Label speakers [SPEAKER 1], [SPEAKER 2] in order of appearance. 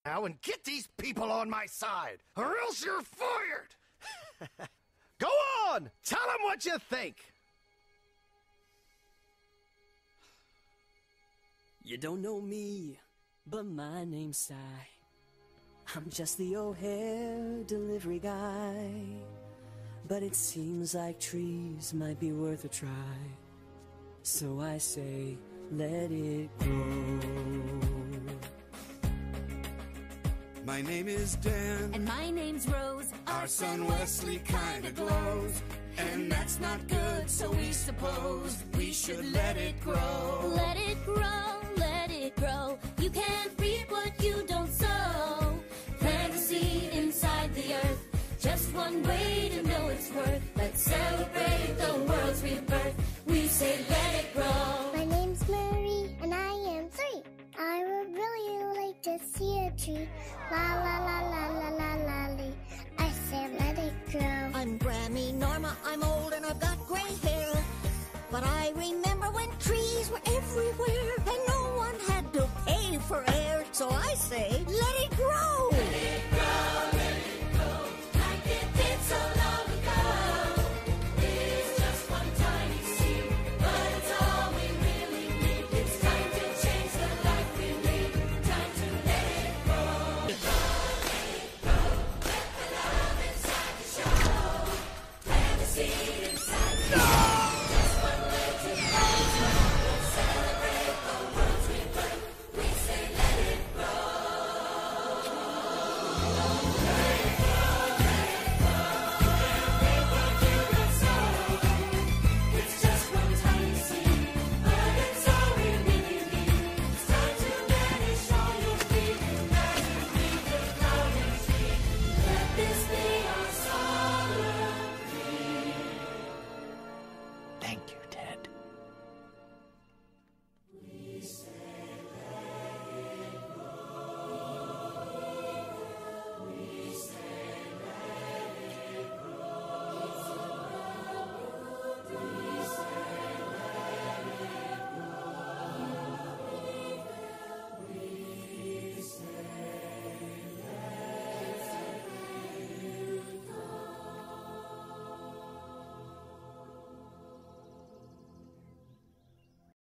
[SPEAKER 1] now and get these people on my side, or else you're fired!
[SPEAKER 2] Go on! Tell them what you think!
[SPEAKER 3] You don't know me, but my name's Si. I'm just the O'Hare delivery guy. But it seems like trees might be worth a try. So I say, let it grow.
[SPEAKER 4] My name is Dan.
[SPEAKER 5] And my name's Rose.
[SPEAKER 4] Our son Wesley kinda glows. And that's not good, so we suppose we should let it grow.
[SPEAKER 5] Let it grow, let it grow. You can't reap what you don't sow. Plant a seed inside the earth. Just one way to know its worth. Let's celebrate the world's rebirth. We say let it grow.
[SPEAKER 6] My name's Marie and I am 3. I would really like to see a tree. La la la la la la la lee. I say let it grow.
[SPEAKER 7] I'm Grammy Norma, I'm old and I've got gray hair. But I remember when trees were everywhere and no one had to pay for air. So I say